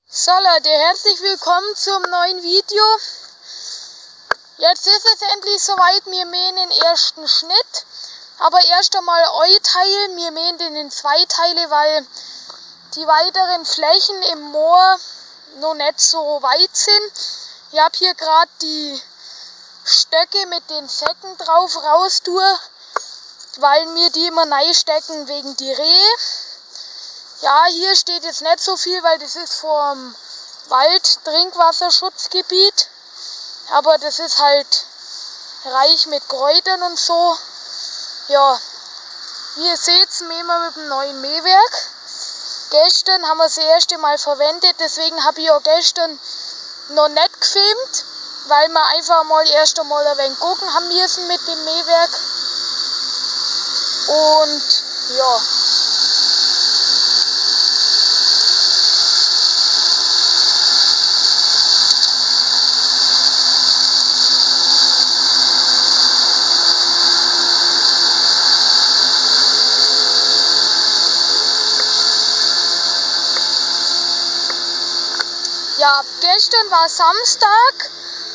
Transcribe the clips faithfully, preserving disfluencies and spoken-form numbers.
So Leute, herzlich willkommen zum neuen Video. Jetzt ist es endlich soweit, wir mähen den ersten Schnitt. Aber erst einmal ein Teil, wir mähen den in zwei Teile, weil die weiteren Flächen im Moor noch nicht so weit sind. Ich habe hier gerade die Stöcke mit den Säcken drauf raus tue, weil mir die immer reinstecken wegen die Rehe. Ja, hier steht jetzt nicht so viel, weil das ist vom Wald-Trinkwasserschutzgebiet. Aber das ist halt reich mit Kräutern und so. Ja, wie ihr seht, mähen wir mit dem neuen Mähwerk. Gestern haben wir das erste Mal verwendet, deswegen habe ich auch gestern noch nicht gefilmt, weil wir einfach mal erst einmal ein wenig gucken haben müssen mit dem Mähwerk. Und ja. Ja, gestern war Samstag.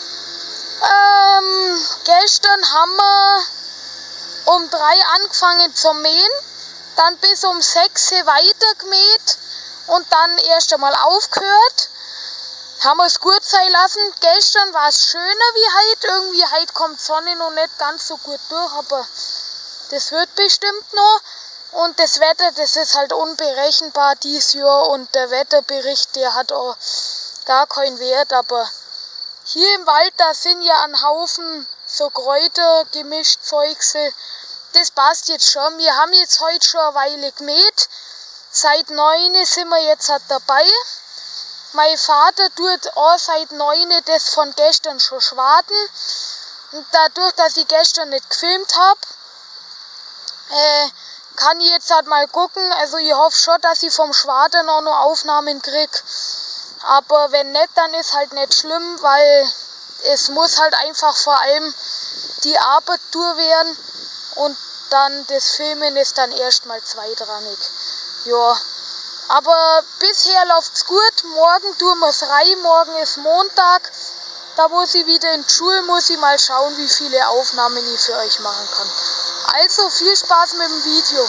Ähm, gestern haben wir um drei angefangen zu mähen, dann bis um sechs weiter gemäht und dann erst einmal aufgehört. Haben wir es gut sein lassen. Gestern war es schöner wie heute. Irgendwie heute kommt die Sonne noch nicht ganz so gut durch, aber das wird bestimmt noch. Und das Wetter, das ist halt unberechenbar dieses Jahr und der Wetterbericht, der hat auch gar keinen Wert, aber hier im Wald, da sind ja ein Haufen so Kräuter, gemischt Zeugsel. Das passt jetzt schon. Wir haben jetzt heute schon eine Weile gemäht. Seit neun sind wir jetzt halt dabei. Mein Vater tut auch seit neun das von gestern schon schwarten. Und dadurch, dass ich gestern nicht gefilmt habe, äh, kann ich jetzt halt mal gucken. Also ich hoffe schon, dass ich vom Schwarten auch noch Aufnahmen kriege. Aber wenn nicht, dann ist halt nicht schlimm, weil es muss halt einfach vor allem die Arbeit durch werden und dann das Filmen ist dann erstmal zweitrangig. Ja, aber bisher läuft's gut. Morgen tun wir's rein, morgen ist Montag. Da muss ich wieder in die Schule, muss ich mal schauen, wie viele Aufnahmen ich für euch machen kann. Also viel Spaß mit dem Video.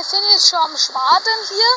wir sind jetzt schon am Schwadern hier.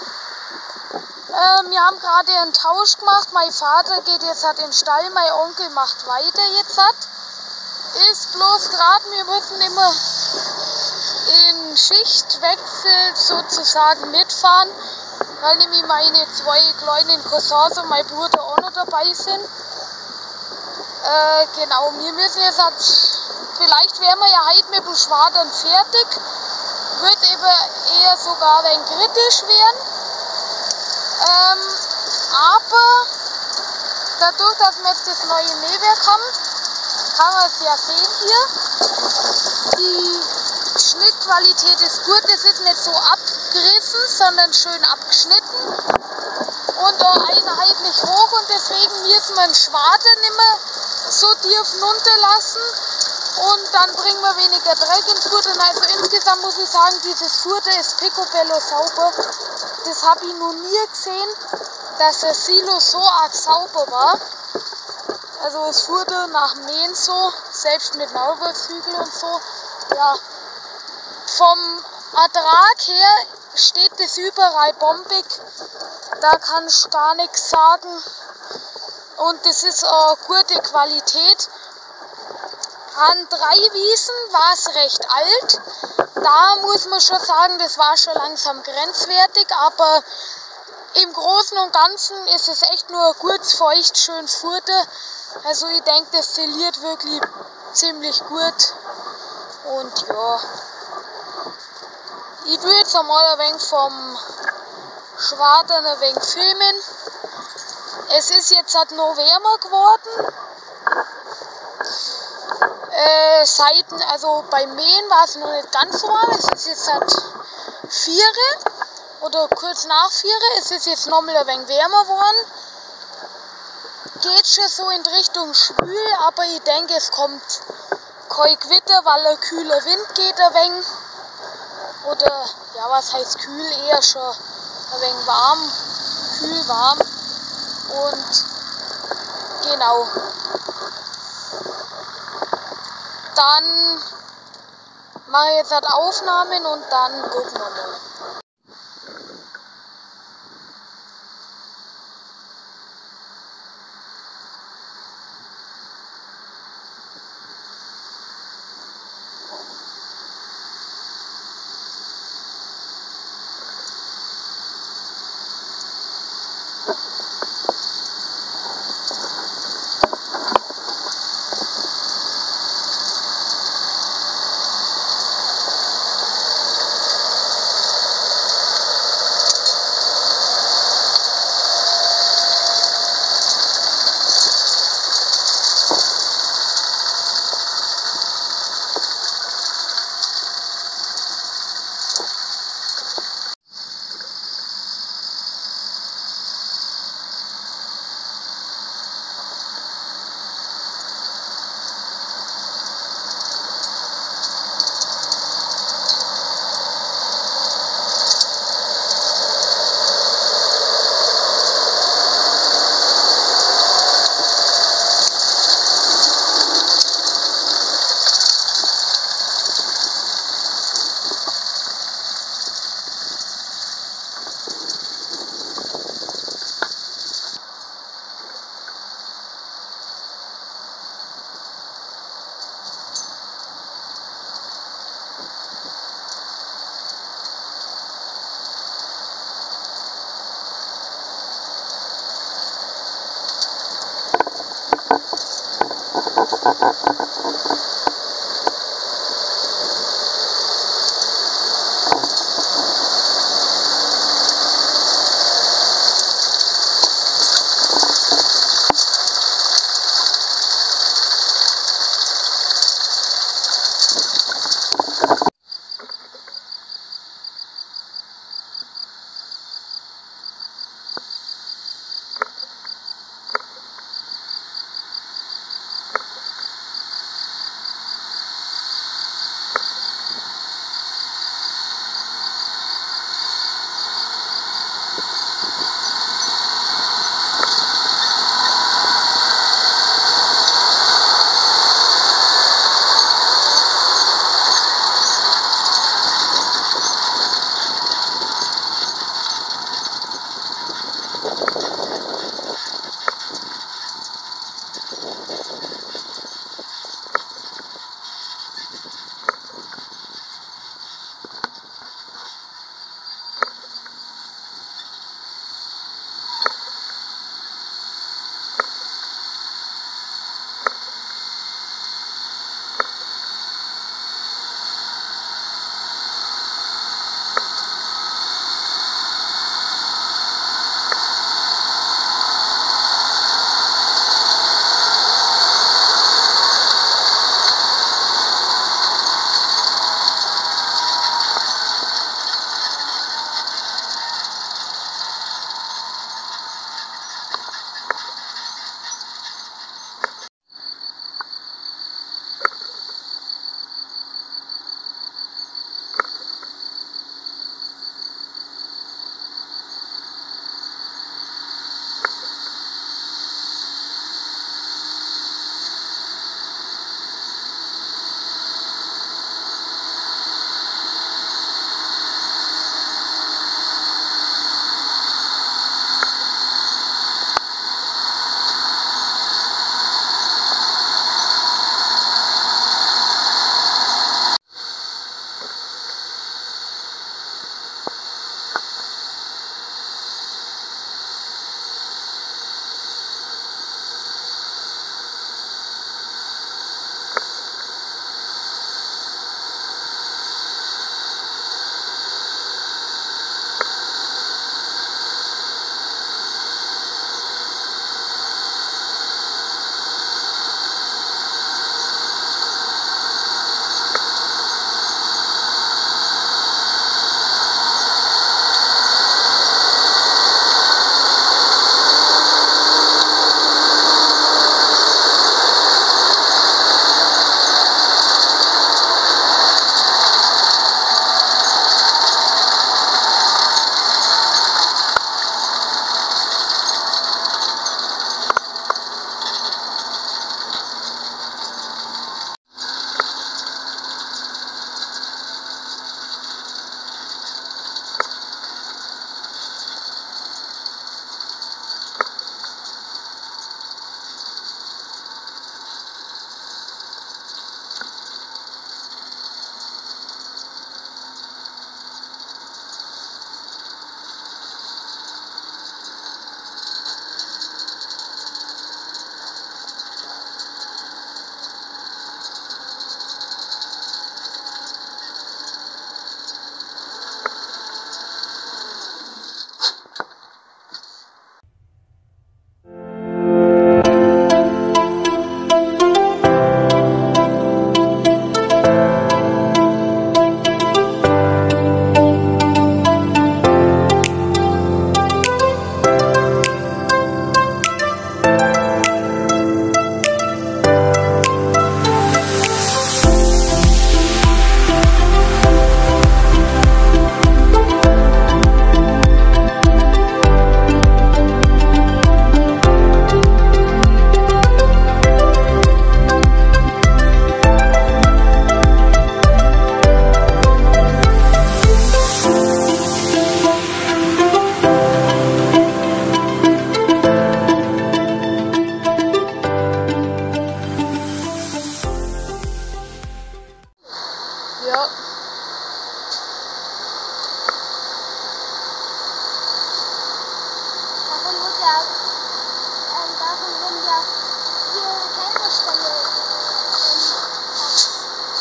Äh, wir haben gerade einen Tausch gemacht. Mein Vater geht jetzt halt in den Stall, mein Onkel macht weiter jetzt hat. Ist bloß gerade, wir müssen immer in Schichtwechsel sozusagen mitfahren, weil nämlich meine zwei kleinen Cousins und mein Bruder auch noch dabei sind. Äh, genau, wir müssen jetzt halt, vielleicht werden wir ja heute mit dem Schwadern fertig, wird eben eher sogar ein kritisch werden. Ähm, aber dadurch, dass wir jetzt das neue Mähwerk haben, kann man es ja sehen hier, die Schnittqualität ist gut, es ist nicht so abgerissen, sondern schön abgeschnitten und auch einheitlich hoch und deswegen müssen wir den Schwader nicht mehr so tief runterlassen und dann bringen wir weniger Dreck ins Futter. Also insgesamt muss ich sagen, dieses Futter ist picobello sauber. Das habe ich noch nie gesehen, dass das Silo so arg sauber war. Also das Futter nach dem Mähen so, selbst mit Maulwurfshügel und so. Ja, vom Ertrag her steht das überall bombig. Da kann ich gar nichts sagen. Und das ist eine gute Qualität. An drei Wiesen war es recht alt. Da muss man schon sagen, das war schon langsam grenzwertig, aber im Großen und Ganzen ist es echt nur ein gutes, feucht, schönes Futter. Also ich denke, das zählt wirklich ziemlich gut. Und ja, ich würde jetzt einmal ein wenig vom Schwadern ein wenig filmen. Es ist jetzt halt noch wärmer geworden. Äh, Seiten, also beim Mähen war es noch nicht ganz so warm. Es ist jetzt halt vier oder kurz nach vier. Es ist jetzt nochmal ein wenig wärmer geworden. Geht schon so in Richtung schwül, aber ich denke, es kommt kein Gewitter, weil ein kühler Wind geht ein wenig. Oder, ja, was heißt kühl? Eher schon ein wenig warm, kühl, warm. Und genau. Dann mache ich jetzt halt Aufnahmen und dann gucken wir mal.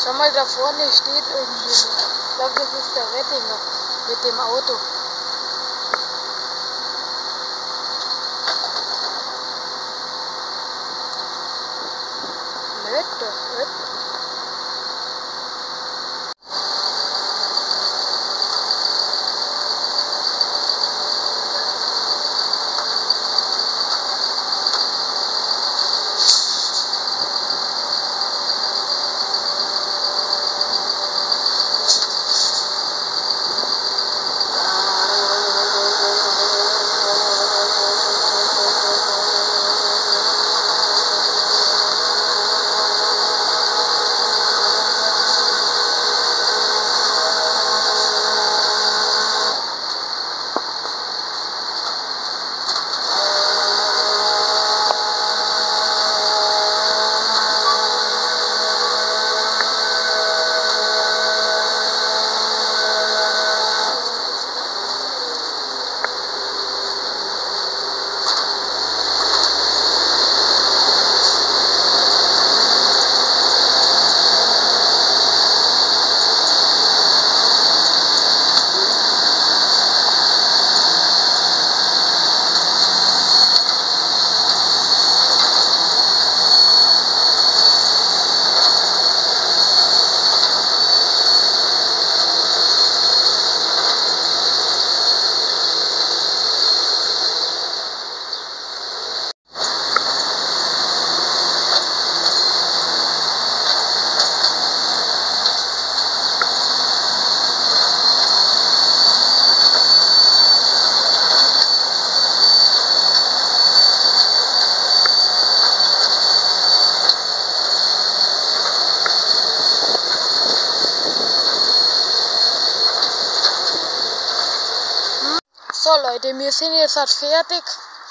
Schau mal, da vorne steht irgendwie. Ich glaube, das ist der Rettinger mit dem Auto. Nett, das nett. So Leute, wir sind jetzt halt fertig.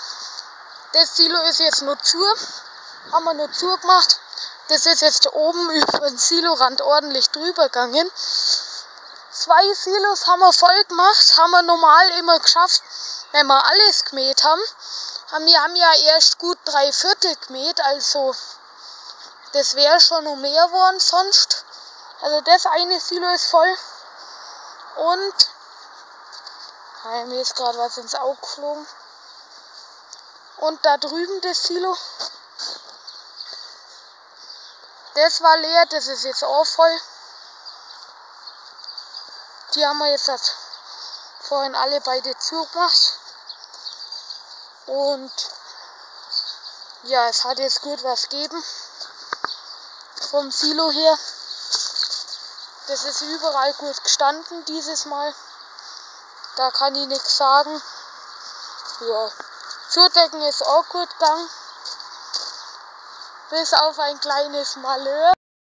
Das Silo ist jetzt nur zu. Haben wir nur zugemacht. Das ist jetzt oben über den Silorand ordentlich drüber gegangen. Zwei Silos haben wir voll gemacht. Haben wir normal immer geschafft, wenn wir alles gemäht haben. Wir haben ja erst gut drei Viertel gemäht, also das wäre schon noch mehr geworden sonst. Also das eine Silo ist voll. Und ja, mir ist gerade was ins Auge geflogen. Und da drüben das Silo. Das war leer, das ist jetzt auch voll. Die haben wir jetzt halt vorhin alle beide zugemacht. Und ja, es hat jetzt gut was gegeben. Vom Silo her. Das ist überall gut gestanden dieses Mal. Da kann ich nichts sagen. Ja, Zudecken ist auch gut gegangen. Bis auf ein kleines Malheur.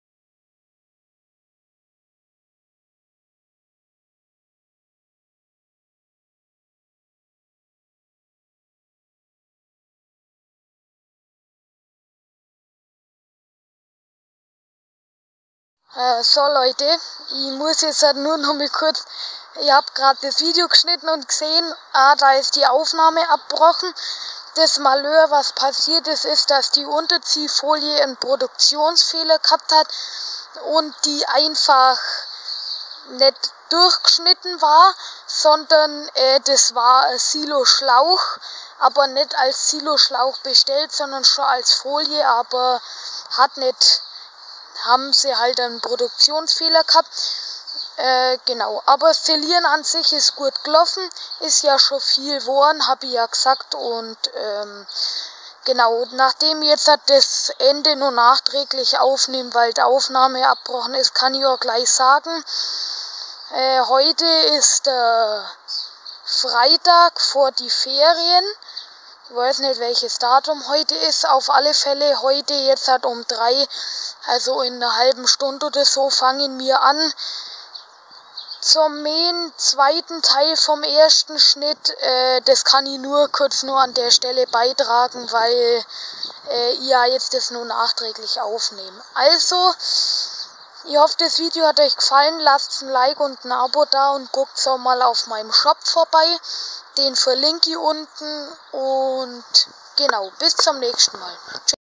Äh, so Leute, ich muss jetzt halt nur noch mal kurz, ich habe gerade das Video geschnitten und gesehen, ah, da ist die Aufnahme abgebrochen. Das Malheur, was passiert ist, ist, dass die Unterziehfolie einen Produktionsfehler gehabt hat und die einfach nicht durchgeschnitten war, sondern äh, das war ein Siloschlauch, aber nicht als Siloschlauch bestellt, sondern schon als Folie, aber hat nicht, haben sie halt einen Produktionsfehler gehabt. Äh, genau, aber Silieren an sich ist gut gelaufen, ist ja schon viel geworden, habe ich ja gesagt, und ähm, genau, nachdem ich jetzt das Ende nur nachträglich aufnehme, weil die Aufnahme abgebrochen ist, kann ich auch gleich sagen, äh, heute ist der Freitag vor die Ferien. Ich weiß nicht, welches Datum heute ist. Auf alle Fälle heute jetzt halt um drei, also in einer halben Stunde oder so, fangen wir an zum Mähen, zweiten Teil vom ersten Schnitt. Äh, das kann ich nur kurz nur an der Stelle beitragen, weil äh, ich ja jetzt das nur nachträglich aufnehme. Also, ich hoffe, das Video hat euch gefallen. Lasst ein Like und ein Abo da und guckt auch mal auf meinem Shop vorbei. Den verlinke ich unten und genau, bis zum nächsten Mal. Tschüss.